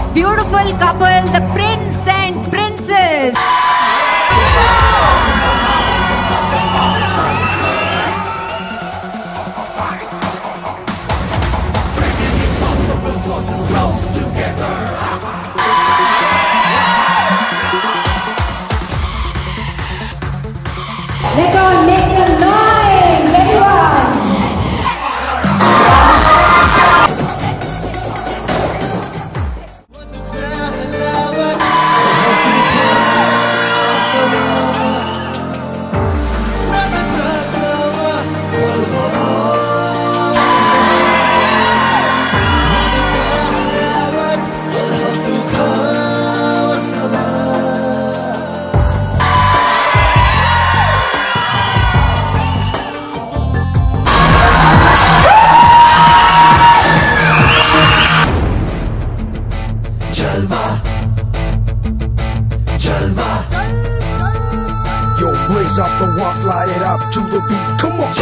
beautiful couple, the Prince and Princess. Let all make some noise, everyone! Yo, blaze up the walk, light it up to the beat. Come on,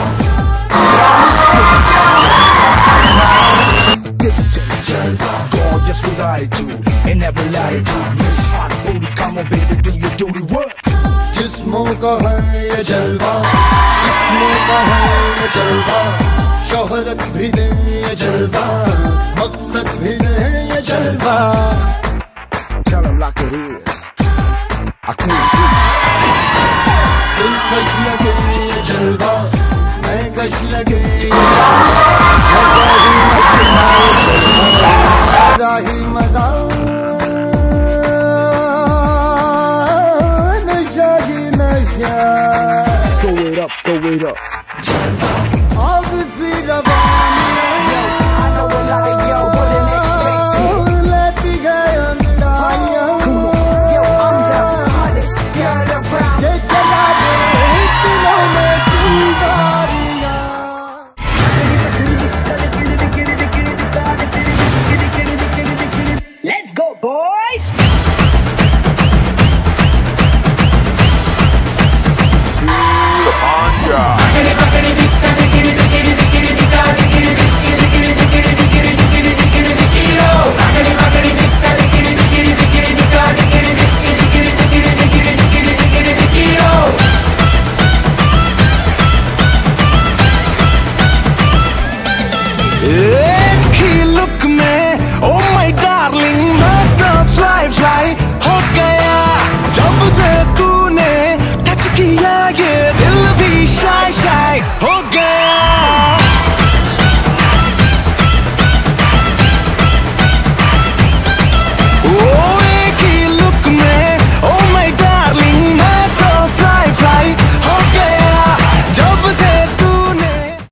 give it to me, gorgeous with attitude in every latitude. Miss hot booty, come on, baby, do your duty work. जिस्मों का है ये जलवा, जिस्मों का है ये जलवा, शोहरत भी दे ये जलवा,